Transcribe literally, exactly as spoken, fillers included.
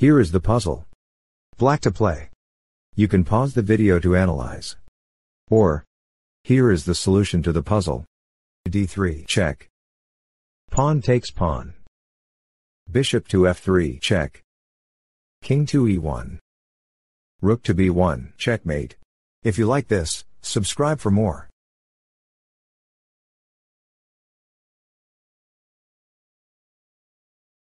Here is the puzzle. Black to play. You can pause the video to analyze. Or, here is the solution to the puzzle. d three, check. Pawn takes pawn. Bishop to f three, check. King to e one. Rook to b one, checkmate. If you like this, subscribe for more.